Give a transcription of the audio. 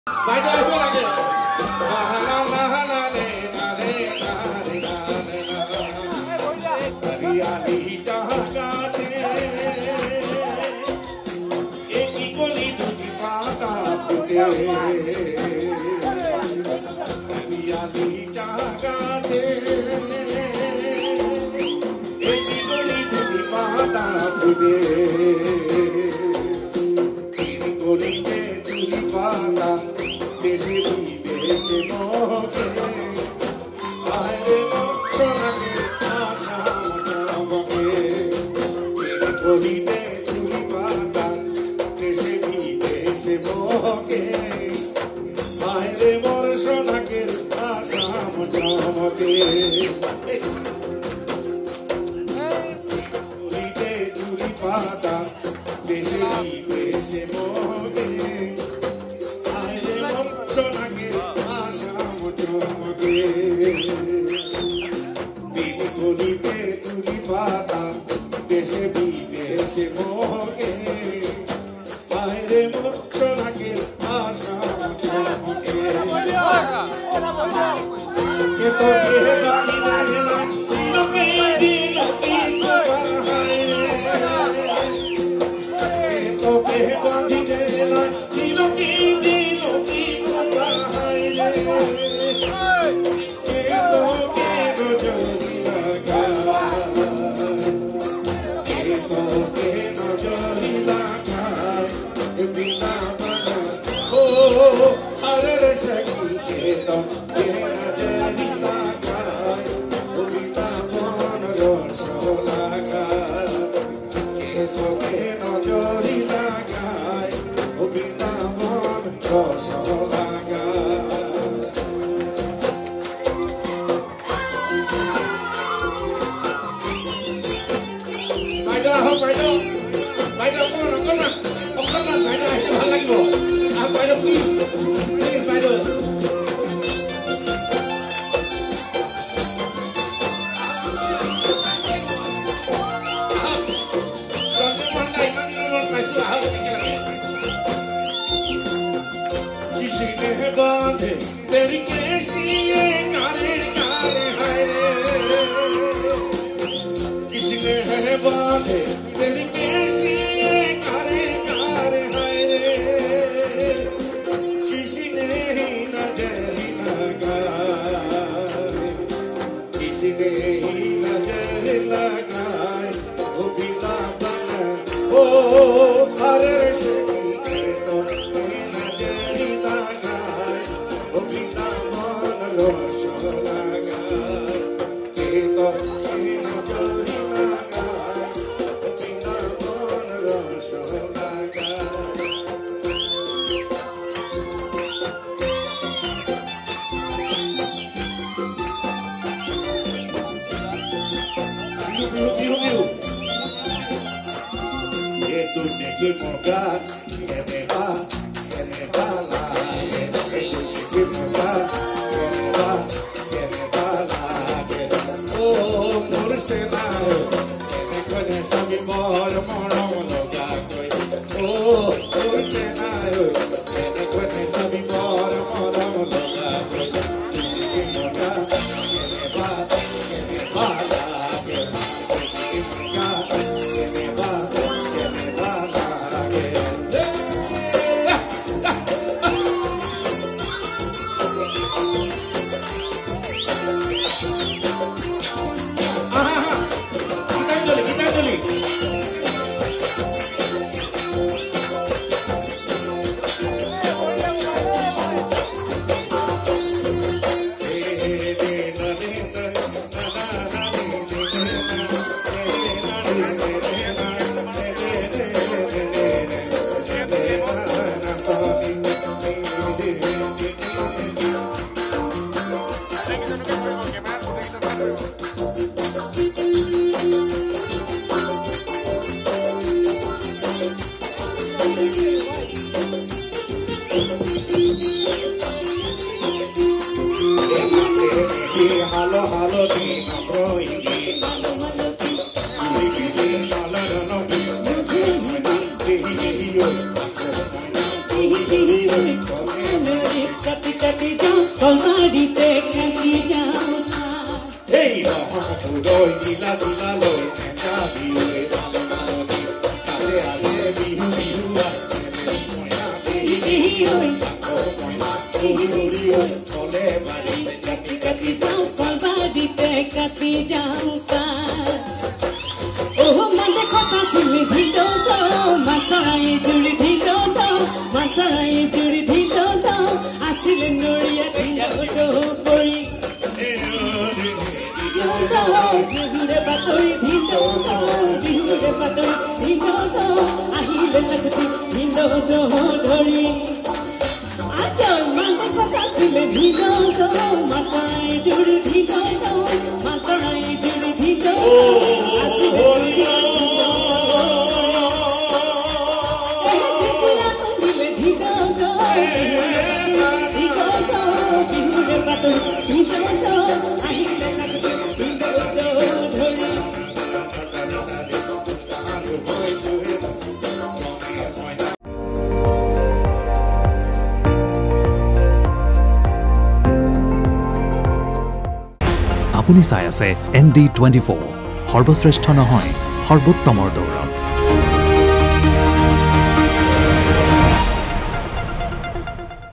Baik dah, itu lagi. বাড়িতে কাটি যাও এই রহমতুলই দিলা দিলা লই একা দিলে ভালো ভালো কালে আসে বিহু বিহু ময়না বিহু ময়না উড়ি উড়ি চলে বাড়িতে কাটি কাটি যাও বাড়িতে কাটি যাও ও মানে কথা শুনি দিল তো মাছাই জুড়ি দিল তো মাছাই জুড়ি দিল তো আসিলে নড়িয়া দিলা তো পড়ি বিহুরে বাতরি দিল তো বিহুরে বাতরি দিল তো আহিলে লাগতি দিল তো ধরি আজ মানে কথা শুনি দিল তো মাছাই জুড়ি দিল তো মাছাই জুড়ি দিল আসিলে আপুনি চাই আছে ND24 সৰ্বশ্ৰেষ্ঠ নহয় সৰ্বোত্তমৰ দৌৰত